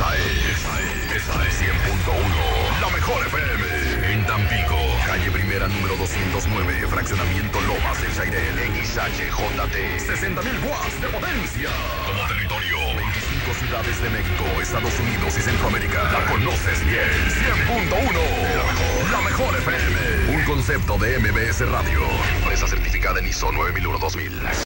Esta es 100.1, la mejor FM. En Tampico, calle Primera, número 209, fraccionamiento Lomas del Chairel, XHJT, 60,000 watts de potencia. Como territorio, 25 ciudades de México, Estados Unidos y Centroamérica. La conoces bien. 100.1, la mejor FM. Un concepto de MBS Radio. Empresa certificada en ISO 9001-2000.